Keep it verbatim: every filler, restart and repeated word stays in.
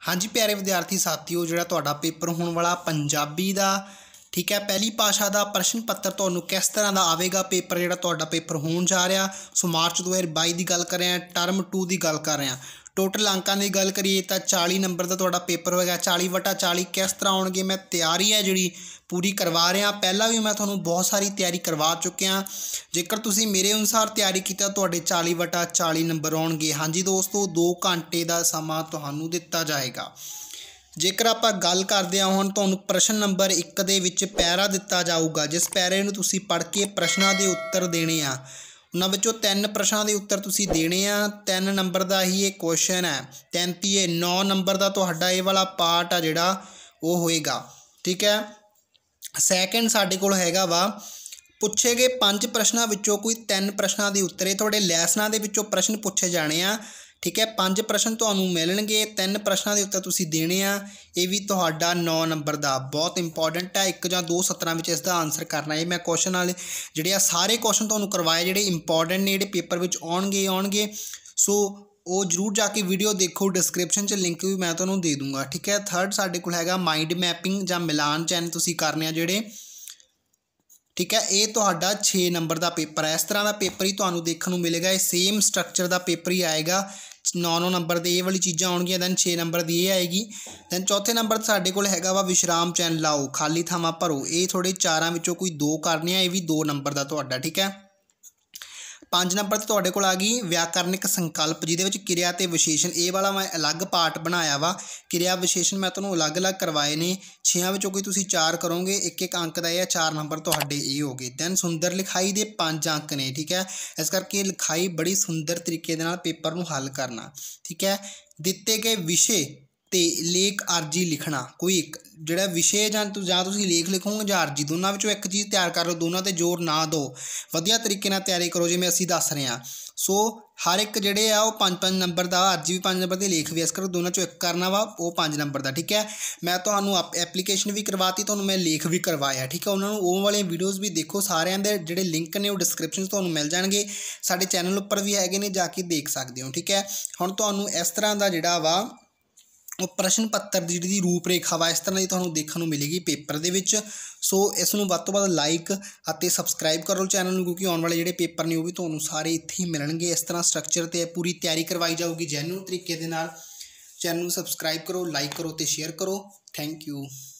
हाँ जी प्यारे विद्यार्थी साथियों, जो तुहाडा पेपर होने वाला पंजाबी का, ठीक है, पहली भाषा का प्रश्न पत्र तुहानूं किस तरह का आवेगा। पेपर जो तुहाडा पेपर होने जा रहा, सो मार्च दो हज़ार बाई की गल कर रहे हैं, टर्म टू की गल कर रहे हैं। टोटल अंकों की गल करिए तो चाली नंबर का तुहाडा पेपर होगा। चाली वटा चाली किस तरह आउणगे, मैं तैयारी है जी पूरी करवा रहा। पहला भी मैं तुहानूं बहुत सारी तैयारी करवा चुकिया। जेकर तुसीं मेरे अनुसार तैयारी की तुहाडे चाली वटा चाली नंबर आउणगे। हाँ जी दोस्तों, दो घंटे का समा तुहानूं दिता जाएगा। जेकर आप गल करते हैं हुण तुहानूं प्रश्न नंबर एक दे विच पैरा दिता जाऊगा, जिस पैरे नूं तुसीं पढ़ के प्रश्नों के उत्तर देने आ। उन्हां विचों तीन प्रश्नों के उत्तर तुसीं देने आ। तीन नंबर का ही एक क्वेश्चन है। तैंती है नौ नंबर का तुहाडा ये वाला पार्ट आ जिहड़ा वो होएगा, ठीक है। सैकेंड साडे कोल हैगा वा पुछे गए पांच प्रश्नों विचों कोई तीन प्रश्नों के उत्तर तुहाडे लैसनां दे विचों प्रश्न पूछे जाने आ, ठीक है। पांच प्रश्न तुहानूं मिलणगे, तीन प्रश्नों के उत्तर तुसीं देने आ। ये भी तुहाडा नौ नंबर का बहुत इंपॉर्टेंट है। एक जां दो सत्तरां विच इसदा आंसर करना है। मैं क्वेश्चन वाले जिहड़े सारे क्वेश्चन तुहानूं करवाए जिहड़े इंपॉर्टेंट ने, जिहड़े पेपर विच आउणगे आउणगे सो वो जरूर जाके वीडियो देखो। डिस्क्रिप्शन च लिंक भी मैं तुहानूं दे दूँगा, ठीक है। थर्ड साडे कोल हैगा माइंड मैपिंग जां मिलान चैन तुसीं करने आ जिहड़े, ठीक है। ये तुहाडा छे नंबर का पेपर है। इस तरह का पेपर ही तुहानूं देखने को मिलेगा। ये सेम स्ट्रक्चर का पेपर ही आएगा। नौ नौ नंबर के ये वाली चीज़ां आउणगियां, दैन छे नंबर की ये आएगी। दैन चौथे नंबर साडे कोल हैगा वा विश्राम चैन लाओ, खाली थावां भरो। ये थोड़े चारां विचों कोई दो करने आ, ये भी दो नंबर का तुहाडा, ठीक है। पाँच नंबर तो तुहाडे कोल आ गई व्याकरणिक संकल्प, जिहदे विच किरिया ते विशेषण। ये वाला मैं अलग पार्ट बनाया वा। किरिया विशेषण मैं तुहानूं अलग अलग करवाए ने। छेआं विचों कोई तुसीं चार करोगे, एक एक अंक का ये चार नंबर तुहाडे ये हो गए। दैन सुंदर लिखाई दे पांच अंक ने, ठीक है। इस करके लिखाई बड़ी सुंदर तरीके दे नाल पेपर नूं हल करना, ठीक है। दिते गए विषय ते लेख अर्जी लिखना। कोई एक जिहड़ा विषय जां जां तुसीं लेख लिखोगे जां अर्जी, दोनों विचों एक चीज़ तैयार कर लो। दोनों ते जोर ना दो, वधिया तरीके नाल तैयारी करो जिवें असीं दस रहे हां। सो हर एक जिहड़े आ वो पाँच पाँच नंबर का, अर्जी भी पाँच नंबर की, लेख भी। इस करके दोनों चों एक करना वा, वो पाँच नंबर का, ठीक है। मैं तुहानूं एप्लीकेशन भी करवाती, तुहानूं मैं लेख भी करवाया, ठीक है। उन्होंने वो वाले वीडियोज़ भी देखो। सारिਆਂ ਦੇ ਜਿਹੜੇ लिंक ने वो डिस्क्रिप्शन तुहानूं मिल जाणगे। साडे चैनल उपर भी हैगे ने, जाके देख सकते हो, ठीक है। हुण तुहानूं इस तरह का जिहड़ा वा वो प्रश्न पत्र की जी रूप रेखा वा इस तरह की तुहानूं देखने को मिलेगी पेपर दे विच। सो इसनूं वध तों वध लाइक अते सबसक्राइब करो चैनल नूं, क्योंकि आने वाले जिहड़े पेपर ने वो भी तुहानूं सारे इत्थे ही मिलणगे। इस तरह स्ट्रक्चर ते पूरी तैयारी करवाई जाऊगी जैन्युइन तरीके दे नाल। चैनल नूं सबसक्राइब करो, लाइक करो ते शेयर करो। Thank you.